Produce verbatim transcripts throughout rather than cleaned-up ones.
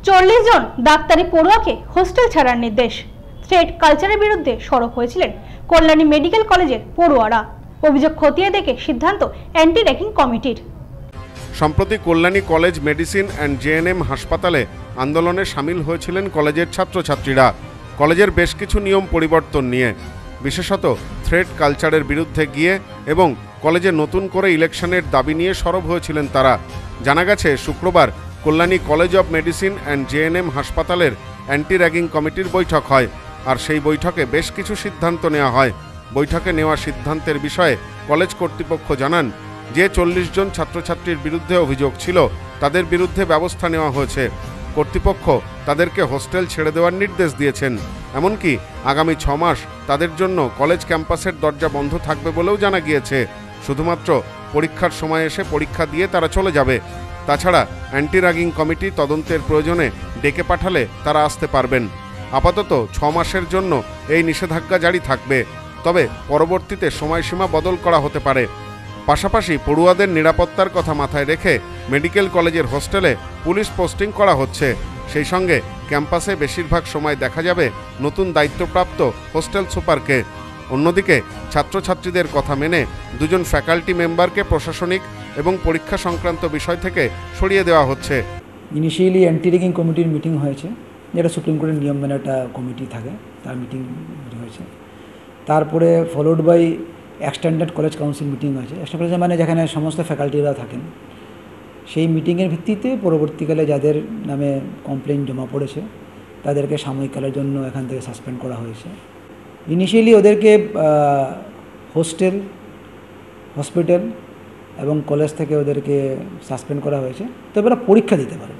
চল্লিশ জন ডাক্তারি পড়ুয়াকে হোস্টেল ছাড়ার নির্দেশ। থ্রেড কালচারের বিরুদ্ধে সরব হয়েছিলেন কল্যাণী মেডিকেল কলেজের পড়ুয়ারা। অভিযোগ খতিয়ে দেখে সিদ্ধান্ত অ্যান্টি র্যাগিং কমিটির। সম্প্রতি Kalyani college medicine and JNM হাসপাতালে আন্দোলনে সামিল হয়েছিলেন কলেজের ছাত্রছাত্রীরা কলেজের বেশ কিছু নিয়ম পরিবর্তন নিয়ে, বিশেষত থ্রেড কালচারের বিরুদ্ধে গিয়ে এবং কলেজে নতুন করে ইলেকশনের দাবি নিয়ে সরব হয়েছিলেন তারা। জানা গেছে শুক্রবার Kalyani college of medicine and JNM হাসপাতালের অ্যান্টি র্যাগিং কমিটির বৈঠক হয়, আর সেই বৈঠকে বেশ কিছু সিদ্ধান্ত নেওয়া হয়। বৈঠকে নেওয়া সিদ্ধান্তের বিষয়ে কলেজ কর্তৃপক্ষ জানান যে চল্লিশ জন ছাত্রছাত্রীর বিরুদ্ধে অভিযোগ ছিল তাদের বিরুদ্ধে ব্যবস্থা নেওয়া হয়েছে। কর্তৃপক্ষ তাদেরকে হোস্টেল ছেড়ে দেওয়ার নির্দেশ দিয়েছেন। এমনকি আগামী ছ মাস তাদের জন্য কলেজ ক্যাম্পাসের দরজা বন্ধ থাকবে বলেও জানা গিয়েছে। শুধুমাত্র পরীক্ষার সময় এসে পরীক্ষা দিয়ে তারা চলে যাবে। তাছাড়া অ্যান্টি র্যাগিং কমিটি তদন্তের প্রয়োজনে ডেকে পাঠালে তারা আসতে পারবেন। আপাতত ছ মাসের জন্য এই নিষেধাজ্ঞা জারি থাকবে, তবে পরবর্তীতে সময়সীমা বদল করা হতে পারে। পাশাপাশি পড়ুয়াদের নিরাপত্তার কথা মাথায় রেখে মেডিকেল কলেজের হোস্টেলে পুলিশ পোস্টিং করা হচ্ছে। সেই সঙ্গে ক্যাম্পাসে বেশিরভাগ সময় দেখা যাবে নতুন দায়িত্বপ্রাপ্ত হোস্টেল সুপারকে। অন্যদিকে ছাত্রছাত্রীদের কথা মেনে দুজন ফ্যাকাল্টি মেম্বারকে প্রশাসনিক এবং পরীক্ষা সংক্রান্ত বিষয় থেকে সরিয়ে দেওয়া হচ্ছে। ইনিশিয়ালি অ্যান্টি র্যাগিং কমিটির মিটিং হয়েছে, যেটা সুপ্রিম কোর্টের নিয়ম মেনে একটা কমিটি থাকে, তার মিটিং হয়েছে। তারপরে followed by extended college council meeting হয়েছে। এক্সটেন্ড কলেজ মানে যেখানে সমস্ত ফ্যাকাল্টিরা থাকেন। সেই মিটিংয়ের ভিত্তিতে পরবর্তীকালে যাদের নামে কমপ্লেন জমা পড়েছে তাদেরকে সাময়িককালের জন্য এখান থেকে সাসপেন্ড করা হয়েছে। ইনিশিয়ালি ওদেরকে হোস্টেল, হসপিটাল এবং কলেজ থেকে ওদেরকে সাসপেন্ড করা হয়েছে। তবে ওরা পরীক্ষা দিতে পারবে,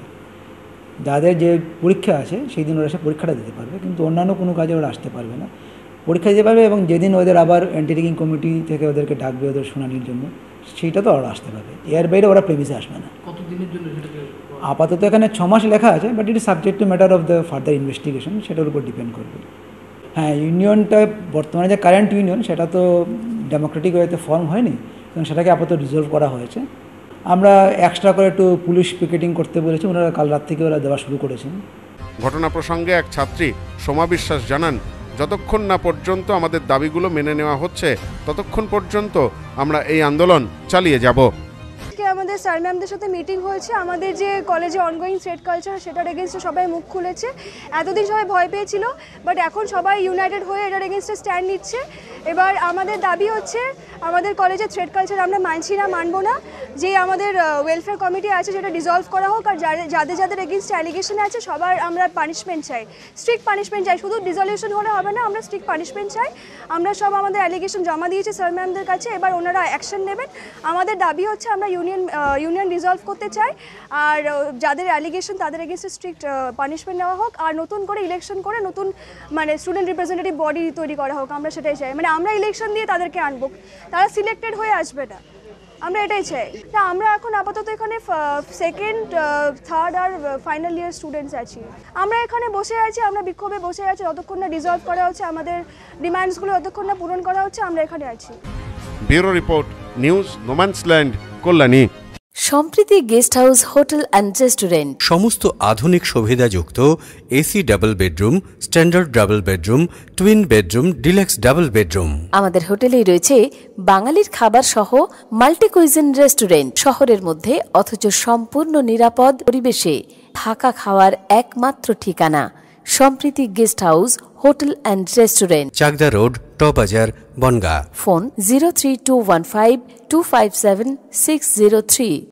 যাদের যে পরীক্ষা আছে সেই দিন ওরা এসে পরীক্ষাটা দিতে পারবে, কিন্তু অন্যান্য কোনো কাজে ওরা আসতে পারবে না। পরীক্ষা দিতে পারবে এবং যেদিন ওদের আবার অ্যান্টি র্যাগিং কমিটি থেকে ওদেরকে ডাকবে ওদের শুনানির জন্য, সেইটা তো ওরা আসতে পারবে। এর বাইরে ওরা প্রেমিসে আসবে না। কতদিনের জন্য? আপাতত এখানে ছ মাস লেখা আছে, but it is subject to matter of the further investigation, সেটার উপর ডিপেন্ড করবে। হ্যাঁ, ইউনিয়নটা বর্তমানে যে কারেন্ট ইউনিয়ন সেটা তো ডেমোক্রেটিক ওয়েতে ফর্ম হয়নি, এবং সেটাকে আপাতত রিজলভ করা হয়েছে। আমরা এক্সট্রা করে একটু পুলিশ পিকেটিং করতে বলেছি, ওনারা কাল রাত থেকে ওরা দেওয়া শুরু করেছেন। ঘটনা প্রসঙ্গে এক ছাত্রী সোমা বিশ্বাস জানান, যতক্ষণ না পর্যন্ত আমাদের দাবিগুলো মেনে নেওয়া হচ্ছে ততক্ষণ পর্যন্ত আমরা এই আন্দোলন চালিয়ে যাব। আমাদের স্যার ম্যামদের সাথে মিটিং হয়েছে, আমাদের যে কলেজে অনগোয়িং থ্রেড কালচার সেটার এগেনস্টে সবাই মুখ খুলেছে। এতদিন সবাই ভয় পেয়েছিল, বাট এখন সবাই ইউনাইটেড হয়ে এটার এগেনস্টে স্ট্যান্ড নিচ্ছে। এবার আমাদের দাবি হচ্ছে আমাদের কলেজে থ্রেড কালচার আমরা মানছি না, মানবো না। যে আমাদের ওয়েলফেয়ার কমিটি আছে সেটা ডিসলভ করা হোক, আর যাদের যাদের এগেনস্টে অ্যালিগেশন আছে সবার আমরা পানিশমেন্ট চাই, স্ট্রিক্ট পানিশমেন্ট চাই। শুধু ডিসলিউশন হলে হবে না, আমরা স্ট্রিক্ট পানিশমেন্ট চাই। আমরা সব আমাদের অ্যালিগেশন জমা দিয়েছি স্যার ম্যামদের কাছে, এবার ওনারা অ্যাকশন নেবেন। আমাদের দাবি হচ্ছে আমরা ইউনিয়ন ইউনিয়ন রিজলভ করতে চাই, আর যাদের অ্যালিগেশন তাদের এগেনস্টে স্ট্রিক্ট পানিশমেন্ট নেওয়া হোক, আর নতুন করে ইলেকশন করে নতুন মানে স্টুডেন্ট রিপ্রেজেন্টেটিভ বডি তৈরি করা হোক। আমরা সেটাই চাই, মানে আমরা ইলেকশন দিয়ে তাদেরকে আনবো, তারা সিলেক্টেড হয়ে আসবে না, আমরা এটাই চাই। না, আমরা এখন আপাতত এখানে সেকেন্ড, থার্ড আর ফাইনাল ইয়ার স্টুডেন্টস আছি। আমরা এখানে বসে আছি, আমরা বিক্ষোভে বসে আছি, যতক্ষণ না রিজলভ করা হচ্ছে আমাদের ডিমান্ডসগুলো, যতক্ষণ না পূরণ করা হচ্ছে আমরা এখানে আছি। Bureau report, news no man's land, Kalyani. Sampriti guest house hotel and restaurant, সমস্ত আধুনিক সুবিধাযুক্ত AC double bedroom, standard double bedroom, twin bedroom, deluxe double bedroom. আমাদের হোটেলেই রয়েছে বাঙালির খাবার সহ মাল্টি কুইজিন রেস্টুরেন্ট। শহরের মধ্যে অথচ সম্পূর্ণ নিরাপদ পরিবেশে থাকা খাওয়ার একমাত্র ঠিকানা Sampriti guest house hotel and restaurant, Chakdah road, টবাজার, Bangaon. Phone zero three two one five two five seven six zero three.